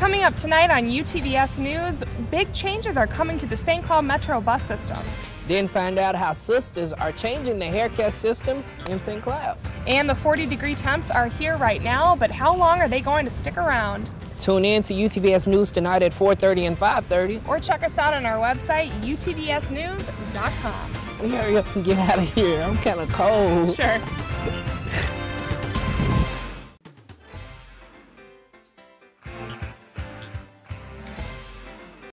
Coming up tonight on UTVS News, big changes are coming to the St. Cloud Metro bus system. Then find out how sisters are changing the haircut system in St. Cloud. And the 40-degree temps are here right now, but how long are they going to stick around? Tune in to UTVS News tonight at 4:30 and 5:30. Or check us out on our website, utvsnews.com. We hurry up and get out of here. I'm kind of cold. Sure.